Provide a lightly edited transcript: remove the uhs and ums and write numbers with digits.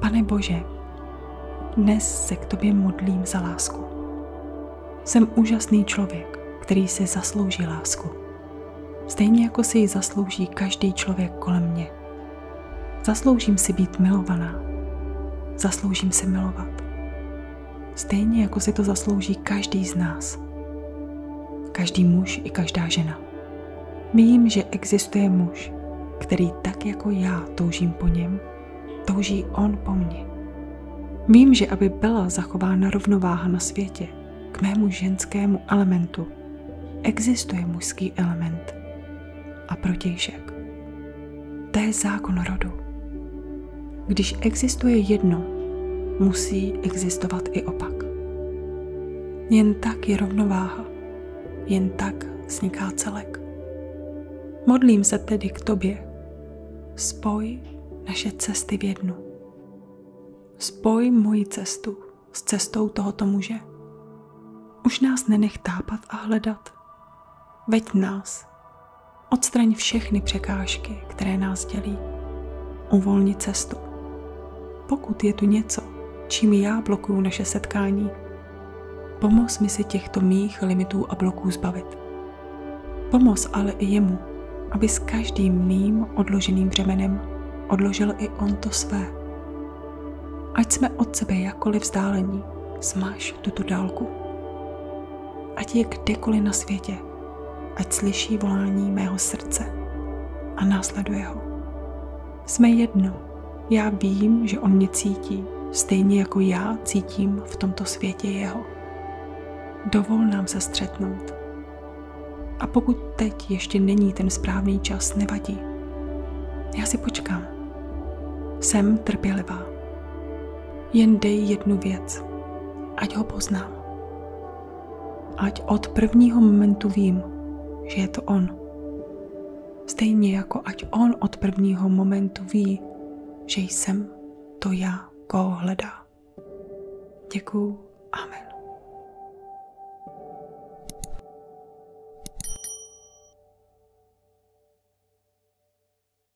Pane Bože, dnes se k tobě modlím za lásku. Jsem úžasný člověk, který si zaslouží lásku. Stejně jako si ji zaslouží každý člověk kolem mě. Zasloužím si být milovaná. Zasloužím si milovat. Stejně jako si to zaslouží každý z nás. Každý muž i každá žena. Vím, že existuje muž, který tak jako já toužím po něm, touží on po mně. Vím, že aby byla zachována rovnováha na světě, k mému ženskému elementu existuje mužský element a protějšek. To je zákon rodu. Když existuje jedno, musí existovat i opak. Jen tak je rovnováha, jen tak vzniká celek. Modlím se tedy k tobě. Spoj naše cesty v jednu. Spoj moji cestu s cestou tohoto muže. Už nás nenech tápat a hledat. Veď nás. Odstraň všechny překážky, které nás dělí. Uvolni cestu. Pokud je tu něco, čím já blokuju naše setkání, pomoz mi si těchto mých limitů a bloků zbavit. Pomoz ale i jemu, aby s každým mým odloženým břemenem odložil i on to své. Ať jsme od sebe jakkoliv vzdálení, smaž tuto dálku. Ať je kdekoliv na světě, ať slyší volání mého srdce a následuje ho. Jsme jedno. Já vím, že on mě cítí, stejně jako já cítím v tomto světě jeho. Dovol nám se střetnout. A pokud teď ještě není ten správný čas, nevadí. Já si počkám. Jsem trpělivá. Jen dej jednu věc, ať ho poznám. Ať od prvního momentu vím, že je to on. Stejně jako ať on od prvního momentu ví, že jsem to já, koho hledá. Děkuju. Amen.